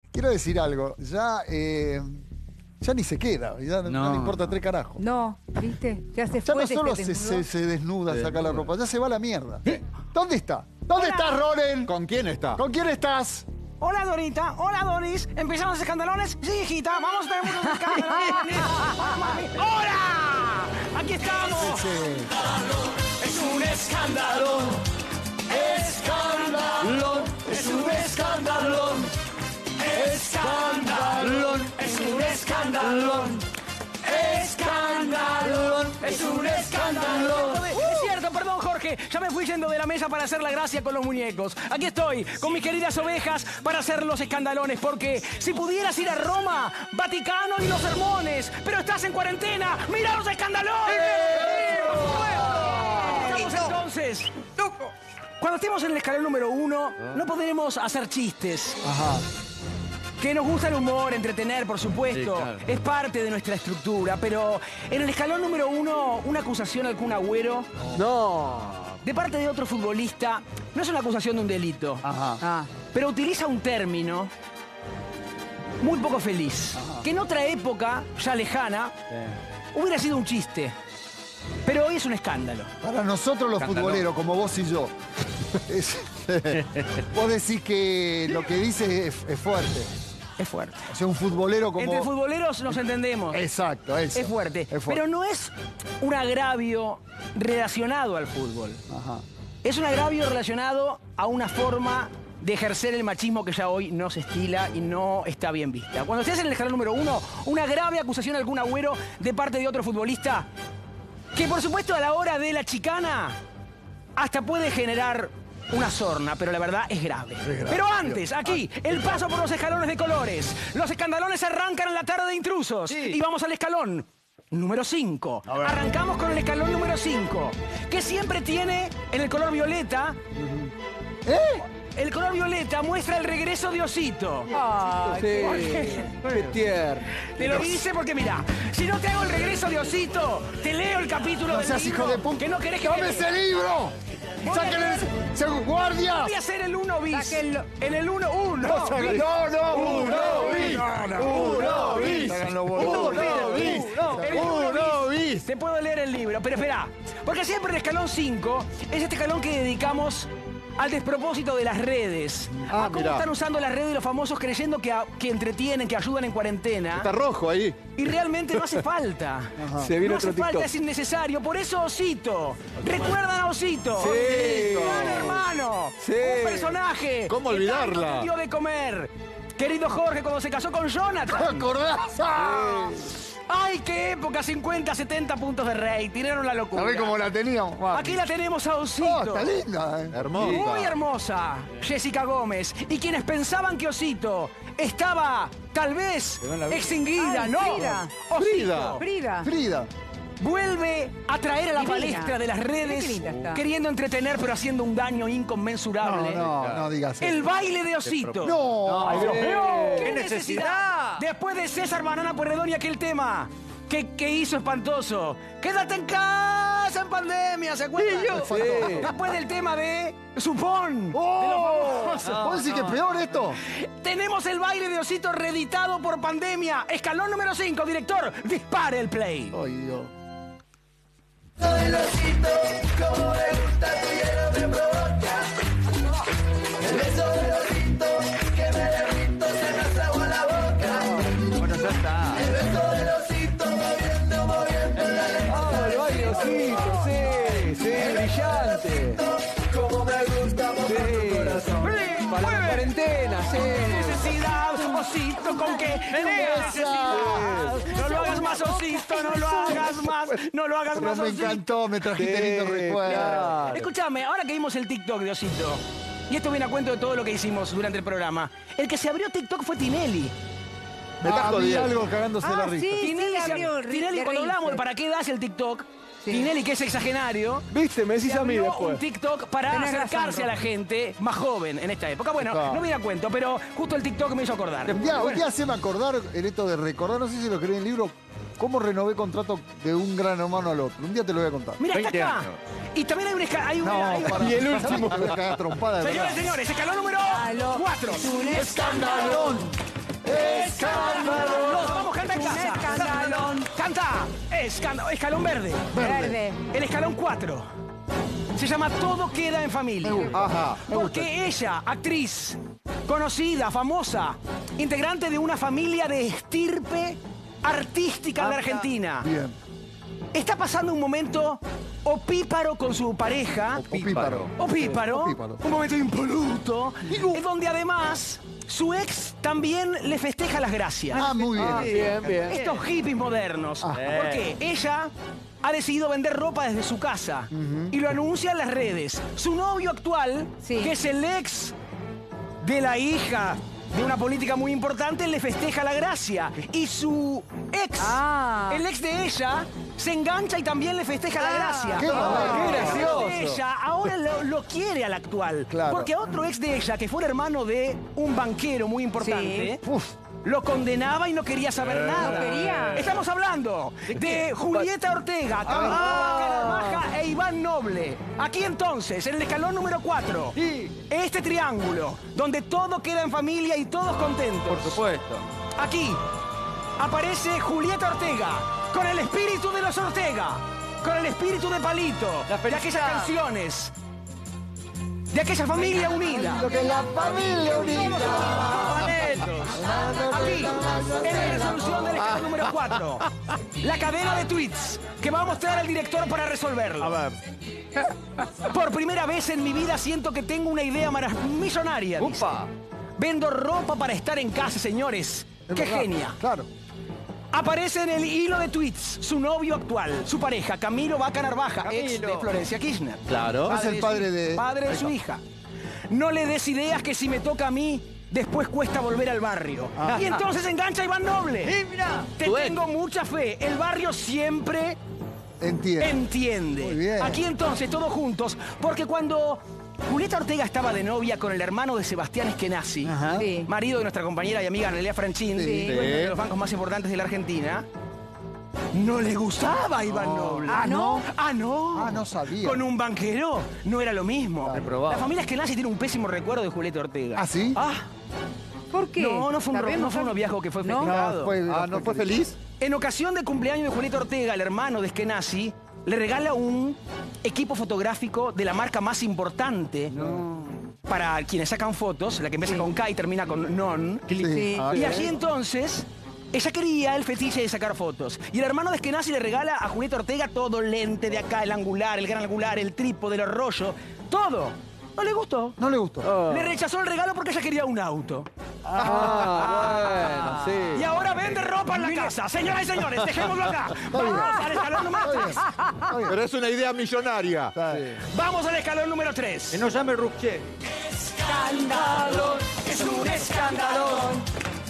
quiero decir algo. Ya ni se queda. Ya no le importa tres carajos. No, ¿viste? Ya se Ya fue. no solo se desnuda, saca la ropa, ya se va a la mierda. ¿Dónde está? ¿Dónde estás, Ronen? ¿Con quién está? ¿Con quién estás? Hola, Dorita. Hola, Doris. ¿Empezamos los escandalones? Sí, hijita. Vamos a tener muchos escandalones. ¡Hola! ¡Aquí estamos! Es un escándalo. Escándalo. Es un escandalón. Escandalón. Es un escandalón. Escandalón. Es un escándalo. Es cierto, perdón, Jorge. Ya me fui yendo de la mesa para hacer la gracia con los muñecos. Aquí estoy, con mis queridas ovejas, para hacer los escandalones. Porque si pudieras ir a Roma, Vaticano y los sermones, pero estás en cuarentena, ¡mira los escandalones! Estamos entonces. Cuando estemos en el escalón número 1, no podremos hacer chistes. Ajá. Que nos gusta el humor, entretener, por supuesto. Sí, claro. Es parte de nuestra estructura. Pero en el escalón número 1, una acusación al Kun Agüero No. de parte de otro futbolista no es una acusación de un delito. Ajá. Pero utiliza un término muy poco feliz. Que en otra época, ya lejana, hubiera sido un chiste. Pero hoy es un escándalo. Para nosotros los futboleros, como vos y yo, vos decís que lo que dice es fuerte. Es fuerte. O sea, un futbolero como... Entre futboleros nos entendemos. Exacto, eso. Es fuerte. Es fuerte. Pero no es un agravio relacionado al fútbol. Ajá. Es un agravio relacionado a una forma de ejercer el machismo que ya hoy no se estila y no está bien vista. Cuando se hace en el escalón número 1, una grave acusación al Kun Agüero de parte de otro futbolista, que por supuesto a la hora de la chicana hasta puede generar una sorna, pero la verdad es grave. Pero antes, aquí, el paso por los escalones de colores. Los escandalones arrancan en la tarde de intrusos. Y vamos al escalón número 5. Arrancamos con el escalón número 5, que siempre tiene en el color violeta... El color violeta muestra el regreso de Osito. Ay, Qué tierno. Te lo hice porque, mira, si no te hago el regreso de Osito, te leo el capítulo No del seas libro hijo de puta. que no querés que ¡Dame te ese lea. libro! Voy a ¡Sáquenle leer. ese guardia! Voy a hacer el 1 bis. Sáquenlo. En el 1, 1. No, uno bis. Uno bis. Te puedo leer el libro, pero espera. Porque siempre el escalón 5 es este escalón que dedicamos al despropósito de las redes. Ah, a cómo mirá. están usando las redes los famosos creyendo que entretienen, que ayudan en cuarentena. Está rojo ahí. Y realmente no hace falta. Se viene No otro hace falta, TikTok. es innecesario. Por eso Osito. ¿Recuerdan a Osito? Sí. Gran hermano. Sí. Un personaje. ¿Cómo que olvidarla? tanto te dio de comer. Querido Jorge, cuando se casó con ¿Te Jonathan. acordás? ¡Ay, qué época! 50, 70 puntos de rating. Era una locura. ¿Sabés cómo la teníamos? Aquí la tenemos a Oh, Osito. está linda, Hermosa. Muy hermosa, Jessica Gómez. Y quienes pensaban que Osito estaba, tal vez, extinguida, Ay, ¿no? Frida. Osito Frida. Frida. vuelve a traer a la Divina. palestra de las Qué redes, linda está. queriendo entretener, pero haciendo un daño inconmensurable. No digas El eso. baile de Osito. No. Ay, Dios mío. ¡Qué necesidad! Después de César Banana Pueyrredón y aquel tema que hizo espantoso. ¡Quédate en casa en pandemia! ¿Se acuerdan? Sí. Después del tema de Supón. ¡Oh! De los famosos. ¿Vos decís que es peor esto? Tenemos el baile de Osito reeditado por pandemia. Escalón número 5, director. Dispare el play. Ay, Dios. El osito, como me gusta, tú lleno me provoca. El beso del osito, que me derrito, se me hace agua la boca. Bueno, ya está. El beso del osito, moviendo la lengua. Ah, el baile Osito, sí, brillante. Como me gusta, mojar tu corazón. Para la cuarentena, sí. Necesidad, Osito, ¿con qué? Necesidad. No lo hagas más, Osito, no lo hagas más. No lo hagas Pero más, me Osito. encantó, me trajiste lindos recuerdos. Claro. Escúchame, ahora que vimos el TikTok de Osito, y esto viene a cuento de todo lo que hicimos durante el programa, el que se abrió TikTok fue Tinelli. Me estás Vi jodiendo. algo cagándose la risa. sí. Tinelli, abrió, Tinelli, de cuando hablamos reírse. de para qué das el TikTok, Sí. Tinelli, que es exagenario, ¿Viste? Me decís se a mí abrió después. un TikTok para Tenés acercarse razón, a la gente más joven en esta época. Bueno, Claro. no viene a cuento, pero justo el TikTok me hizo acordar. Un día haceme acordar, en esto de recordar, no sé si lo escribí en el libro, cómo renové contrato de un gran hermano al otro. Un día te lo voy a contar. Mira, está 20 acá. años. Y también hay un hay No, para. Y el último. Me voy a cagar trompada, de Señores, verdad. señores, escalón número 4. ¡Escandalón! Escalón verde. Verde. El escalón 4 se llama Todo queda en familia. Ajá. Porque ella, actriz, conocida, famosa, integrante de una familia de estirpe artística de Argentina, Bien. está pasando un momento opíparo con su pareja. Opíparo. Opíparo. Opíparo. Un momento impoluto. En donde además su ex también le festeja las gracias. Ah, muy bien. Bien. Estos hippies modernos. Porque ella ha decidido vender ropa desde su casa y lo anuncia en las redes. Su novio actual, Sí. que es el ex de la hija de una política muy importante, le festeja la gracia. Y su ex, Ah. el ex de ella, se engancha y también le festeja la gracia. Qué El bueno. ex gracioso. de ella ahora lo quiere al actual. Claro. Porque a otro ex de ella, que fue hermano de un banquero muy importante, Uf. lo condenaba y no quería saber nada. No quería. Estamos hablando de Julieta Ortega, Caravaca e Iván Noble. Aquí entonces, en el escalón número 4, este triángulo, donde todo queda en familia y todos contentos. Por supuesto. Aquí aparece Julieta Ortega, con el espíritu de los Ortega, con el espíritu de Palito, La de felicidad. aquellas canciones, de aquella familia unida. Lo que es la familia unida. Aquí, en la resolución del escalón número 4, la cadena de tweets que va a mostrar el director para resolverlo. A ver. Por primera vez en mi vida siento que tengo una idea millonaria. dice. Upa. Vendo ropa para estar en casa, señores. Es ¡Qué verdad. genia! Claro. Aparece en el hilo de tweets su novio actual, su pareja, Camilo Vaca Narvaja, ex de Florencia Kirchner. Claro. Es el padre de... Padre de su hija. No le des ideas que si me toca a mí, después cuesta volver al barrio. Y entonces engancha a Iván Noble. Te Tu ex. tengo mucha fe. El barrio siempre Entiendo. entiende. Muy bien. Aquí entonces, todos juntos, porque cuando Julieta Ortega estaba de novia con el hermano de Sebastián Eskenazi, Sí. marido de nuestra compañera y amiga Analia Franchín, Sí. dueño de los bancos más importantes de la Argentina, no le gustaba a Iván Noble. Ah, ¿no? Ah, no. Ah, no sabía. Con un banquero no era lo mismo. Reprobado. La familia Eskenazi tiene un pésimo recuerdo de Julieta Ortega. ¿Ah, sí? Ah, ¿Por qué? no fue un ¿Sabemos? noviazgo que fue ¿No? festejado. ¿No fue feliz? En ocasión del cumpleaños de Julieta Ortega, el hermano de Eskenazi le regala un equipo fotográfico de la marca más importante para quienes sacan fotos, la que empieza con K y termina con non. Sí. Ah, Y bien. allí entonces, ella quería el fetiche de sacar fotos. Y el hermano de Eskenazi le regala a Julieta Ortega todo, el lente de acá, el angular, el gran angular, el trípode, el rollo, todo. No le gustó. No le gustó. Le rechazó el regalo porque ella quería un auto. Ah, bueno, sí. Y ahora vende ropa en la casa. Señoras y señores, dejémoslo acá. bien. Vamos al escalón número 3. Pero es una idea millonaria. Vamos al escalón número 3. Que no llame Ruquier. Escándalo, es un escandalón.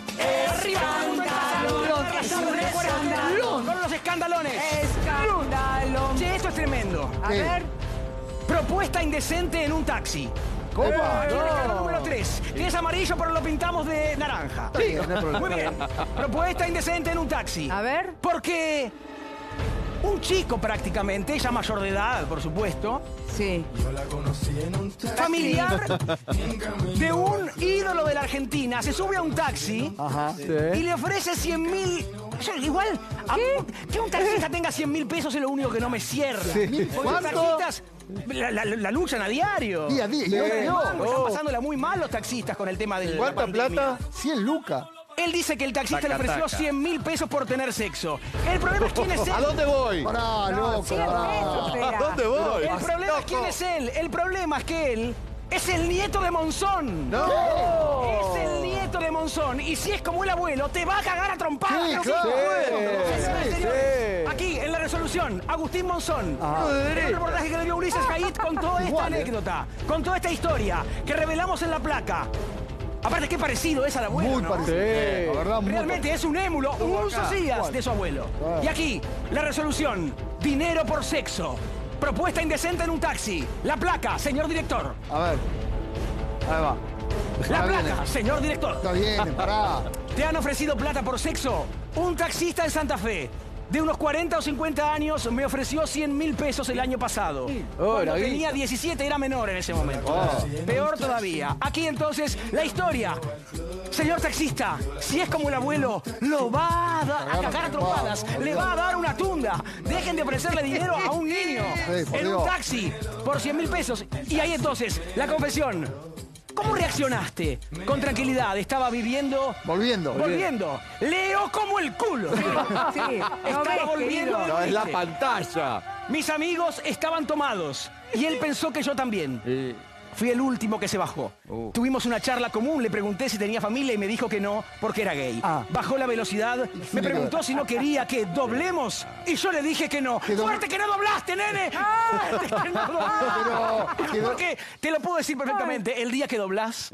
Escandalón. Con los escandalones. Escándalo. Che, esto es tremendo. A ¿Qué? ver. Propuesta indecente en un taxi. ¿Cómo? Aquí en el escalón número 3. Que es amarillo, pero lo pintamos de naranja. Está bien, no hay problema. Muy bien. Propuesta indecente en un taxi. A ver. Porque un chico prácticamente, ya mayor de edad, por supuesto, Sí. familiar de un ídolo de la Argentina, se sube a un taxi Ajá. y le ofrece 100.000. Igual, que un taxista tenga 100.000 pesos es lo único que no me cierra. Porque los ¿Cuánto? taxistas la luchan a diario. Día a día. Y ahora No, no. están pasándola muy mal los taxistas con el tema de la ¿Cuánta pandemia. plata? 100 lucas. Él dice que el taxista le Taca, ofreció taca. 100.000 pesos por tener sexo. El problema es quién es él. ¿A dónde voy? Pará, loco. Sí, eso, ¿A espera. dónde voy? El problema es quién es él. El problema es que él es el nieto de Monzón. No. Es el nieto de Monzón. Y si es como el abuelo, te va a cagar a trompadas. Sí, ¿no? claro. Señoras y Sí, señores, sí. aquí en la resolución, Agustín Monzón. En un reportaje que le dio Ulises Haidt contó esta Igual, anécdota, contó esta historia que revelamos en la placa. Aparte, qué parecido es al abuelo, Muy ¿no? parecido. Sí. La verdad, muy Realmente es un émulo, un socias Igual. de su abuelo. Ah. Y aquí, la resolución, dinero por sexo. Propuesta indecente en un taxi. La placa, señor director. A ver. Ahí va. La Está bien, placa, señor director. Está bien, pará. ¿Te han ofrecido plata por sexo? Un taxista en Santa Fe. de unos 40 o 50 años me ofreció 100.000 pesos el año pasado. Cuando la tenía 17, era menor en ese momento. Peor todavía. Aquí entonces la historia. Señor taxista, si es como el abuelo, lo va a cagar a trompadas. Le va a dar una tunda. Dejen de ofrecerle dinero a un niño por en un Dios. taxi por 100.000 pesos. Y ahí entonces, la confesión. ¿Cómo reaccionaste? Con tranquilidad, estaba viviendo... Volviendo. Leo como el culo. Sí, Estaba ves, volviendo. querido. No, es la ¿viste? pantalla. Mis amigos estaban tomados y él pensó que yo también. Fui el último que se bajó. Tuvimos una charla común, le pregunté si tenía familia y me dijo que no, porque era gay. Bajó la velocidad, me preguntó si no quería que doblemos y yo le dije que no. ¡Fuerte que no doblaste, nene! ¡Fuerte que no doblaste! Porque te lo puedo decir perfectamente, el día que doblás,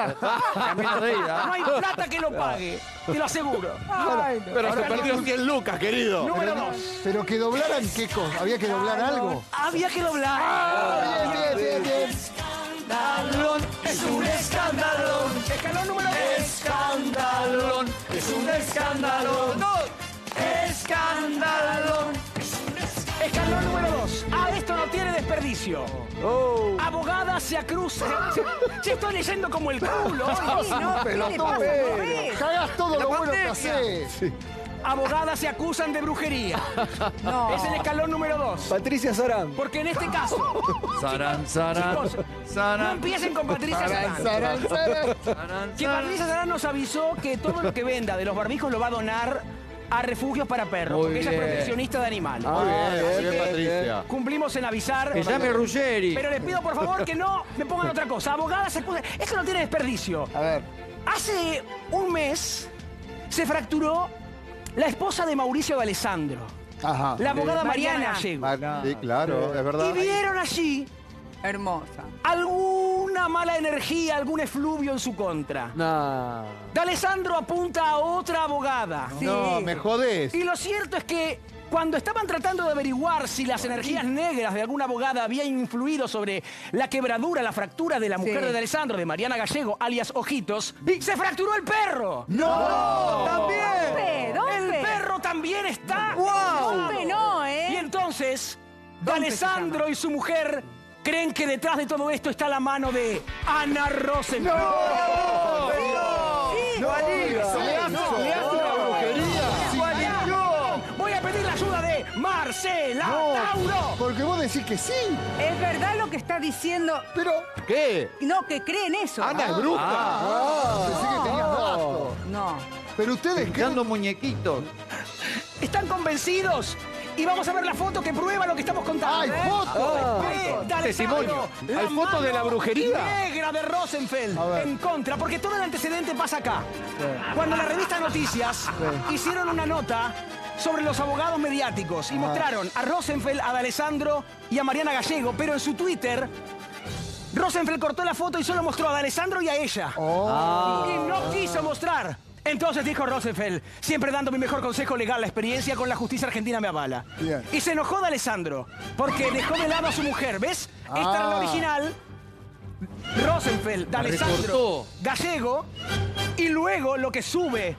no hay plata que lo pague, te lo aseguro. Pero se perdió 100 lucas, querido. Número 2. Pero que doblaran qué cosa. ¿Había que doblar algo? Había que doblar. Bien. Escandalón, es un escandalón. Escalón número 2. Escandalón, es un escandalón. Escandalón. Escalón número 2. Esto no tiene desperdicio. Abogada se acusa. Se estoy leyendo como el culo. Sí, no, ¿qué le pasa? Cagás todo lo bueno que haces. Abogadas se acusan de brujería. No. Es el escalón número 2. Patricia Sarán. Porque en este caso, Sarán, chicos, no empiecen con Patricia Sarán. Que Patricia Sarán nos avisó que todo lo que venda de los barbijos lo va a donar a refugios para perros. Muy Porque ella es bien. proteccionista de animales. Muy bien, que Patricia. Cumplimos en avisar. Que llame Ruggeri. Pero les pido por favor que no me pongan otra cosa. Abogadas se acusan. Esto no tiene desperdicio. A ver. Hace un mes se fracturó la esposa de Mauricio de Alessandro, Ajá. la abogada Mariana Mariana. Gallego. Sí, claro, es verdad. Y vieron allí Hermosa. alguna mala energía, algún efluvio en su contra. No. De Alessandro apunta a otra abogada. Sí. No, me jodés. Y lo cierto es que cuando estaban tratando de averiguar si las energías negras de alguna abogada habían influido sobre la quebradura, la fractura de la mujer Sí. de Alessandro, de Mariana Gallego, alias Ojitos, se fracturó el perro. ¡No! ¡También! ¿Dónde? El perro también está. ¿Dónde no, Y entonces, ¿Dónde se Alessandro llama? y su mujer creen que detrás de todo esto está la mano de Ana Rosenfeld. Voy a pedir la ayuda de Marcela Tauro. Porque vos decís que sí. Es verdad lo que está diciendo. Pero ¿Qué? No, que creen eso. Ana es bruja. pensé que tenías datos. No. Pero ustedes creen. Pintando muñequitos. ¿Están convencidos? Y vamos a ver la foto que prueba lo que estamos contando. ¡Ay, foto! De Alessandro, Testimonio. la ¿Hay foto de la mano brujería? negra de Rosenfeld A ver. en contra, porque todo el antecedente pasa acá. Cuando la revista Noticias hicieron una nota sobre los abogados mediáticos y mostraron a Rosenfeld, a Alessandro y a Mariana Gallego, pero en su Twitter Rosenfeld cortó la foto y solo mostró a Alessandro y a ella. Y no quiso mostrar. Entonces dijo Rosenfeld, siempre dando mi mejor consejo legal, la experiencia con la justicia argentina me avala. Bien. Y se enojó de Alessandro, porque dejó de lado a su mujer, ¿ves? Esta era la original, Rosenfeld, de Alessandro, recortó. Gallego, y luego lo que sube,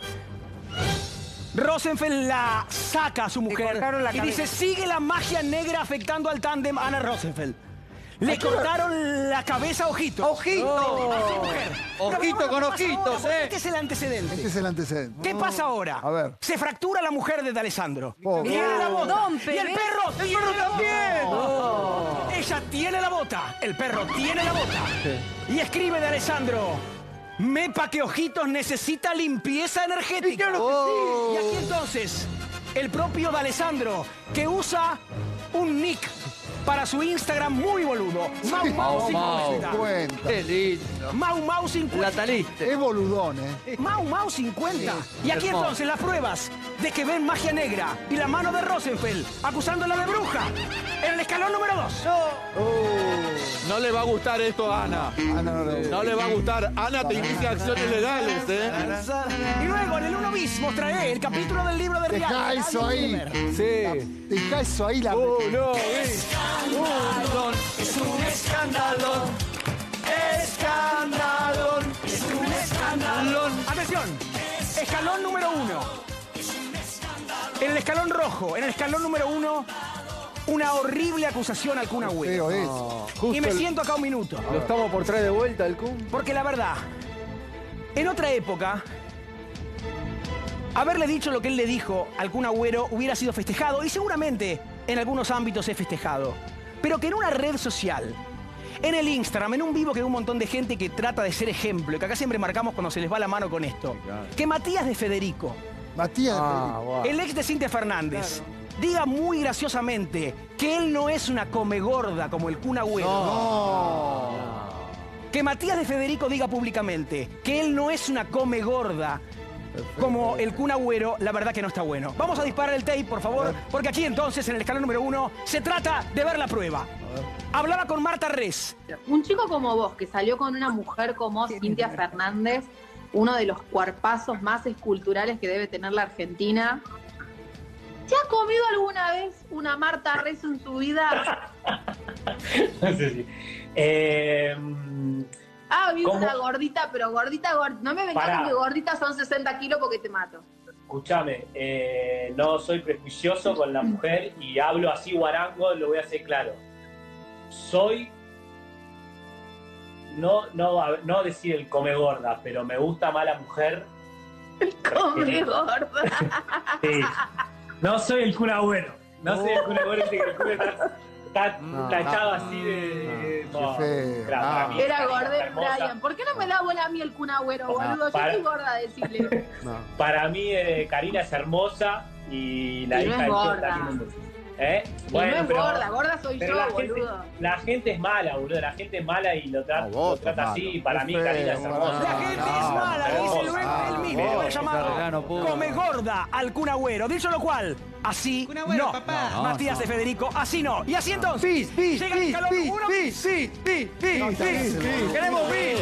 Rosenfeld la saca a su mujer cortaron la y cabeza. dice, sigue la magia negra afectando al tándem Ana Rosenfeld. Le cortaron la cabeza a Ojito. ¡Ojito! A su mujer. Ojito Pero con ¿qué pasa ojitos, ahora? Porque ¿eh? Este es el antecedente. Este es el antecedente. ¿Qué pasa ahora? A ver. Se fractura la mujer de Alessandro. Pobre. Tiene la bota. Don Y el Pérez. perro tiene la bota. Ella tiene la bota. El perro tiene la bota. Y escribe de Alessandro. Mepa que Ojitos necesita limpieza energética. Y aquí entonces, el propio de Alessandro, que usa un nick para su Instagram muy boludo. Mau 50. Cuenta. Qué lindo. Mau 50. La taliste. Es boludón, ¿eh? Mau 50. Y aquí hermoso. entonces las pruebas de que ven magia negra y la mano de Rosenfeld acusándola de bruja en el escalón número 2. No le va a gustar esto a Ana. No le va a gustar. Ana te inicia acciones legales, ¿eh? Y luego en el 1 bis mostraré el capítulo del libro de Dejá Rihanna. eso ahí. Sí. Dejá eso ahí. La... No, Escandalón, es un escandalón. Escandalón, es un escandalón. Atención, escalón número 1. En el escalón rojo, en el escalón número 1, una horrible acusación al Kun Agüero. Feo es. Y me siento acá un minuto. ¿Lo estamos por traer de vuelta al Kun? Porque la verdad, en otra época, haberle dicho lo que él le dijo al Kun Agüero hubiera sido festejado y seguramente en algunos ámbitos es festejado. Pero que en una red social, en el Instagram, en un vivo que hay un montón de gente que trata de ser ejemplo, que acá siempre marcamos cuando se les va la mano con esto, que Matías de Federico, Matías. el ex de Cintia Fernández, diga muy graciosamente que él no es una comegorda como el Kun Agüero. Que Matías de Federico diga públicamente que él no es una comegorda como el Kun Agüero, la verdad que no está bueno. Vamos a disparar el tape, por favor, porque aquí entonces, en el escalón número 1, se trata de ver la prueba. Hablaba con Marta Res. Un chico como vos, que salió con una mujer como Cintia Fernández, uno de los cuerpazos más esculturales que debe tener la Argentina. ¿Se ha comido alguna vez una Marta Res en su vida? No sé si. Ah, vi ¿Cómo? una gordita, pero gordita. No me vengas Pará. con que gordita son 60 kilos porque te mato. Escúchame, no soy prejuicioso con la mujer y hablo así guarango, lo voy a hacer claro. Soy. No decir el come gorda, pero me gusta más la mujer. Come gorda. Sí. No soy el Kun Agüero. No soy el Kun Agüero, que el Kun está tachado así de. No, feo. para mí Era Karina gorda es el hermosa. Brian. ¿Por qué no me da bola a mí el Kun Agüero, boludo? Yo para- estoy gorda, decirle. Para mí, Karina es hermosa y la Y no hija es del tío gorda. también es mucho. Y no es gorda soy pero yo, boludo. la gente es mala, boludo. La gente es mala y lo trata, No, vos lo trata sos así. malo. Y para mí, Qué Karina es feo, hermosa. La gente es mala, dice luego él mismo. vos, Lo he llamado Serrano puro. come gorda al Kun Agüero. Dicho lo cual, así no. Matías de Federico, así no. Y así entonces, llega el escalón 1. Queremos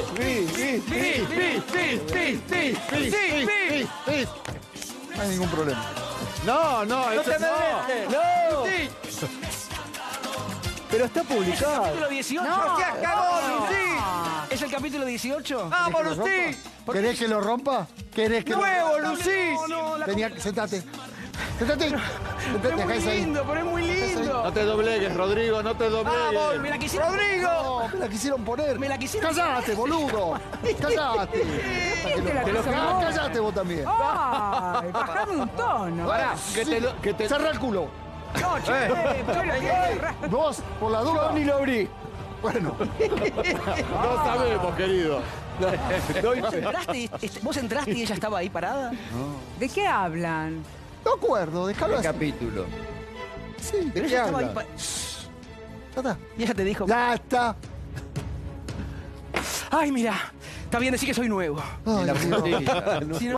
No hay ningún problema. No, eso no. Pero está publicado. Capítulo 18. No. ¿Es el capítulo 18? ¡Vamos, Lucy! ¿Querés que lo rompa? ¿Querés que ¡Nuevo, lo Lucy! No, la Tenía que... Sentate. Sentate. Es Sentate, muy acá ahí. lindo, pero es muy lindo. No te doblegues, Rodrigo, no te doblegues. Vamos, me la quisieron. ¡Rodrigo! No, me la quisieron poner. Me la quisieron. ¡Cállate, boludo! ¡Cállate! ¡Cállate vos también! Ay, bajame un tono. Pará, que te... Cerra el culo. No, che, Vos, por la duda. Ni lo abrí. Bueno, No sabemos, querido. ¿Vos entraste y ella estaba ahí parada? ¿De qué hablan? no acuerdo, déjalo ¿Qué así. capítulo? Sí, Pero ¿qué ella estaba ahí habla? Ya está. y ella te dijo, Ya está. ay, mira, está bien decir que soy nuevo. Ay, La Dios. puntilla. Si no-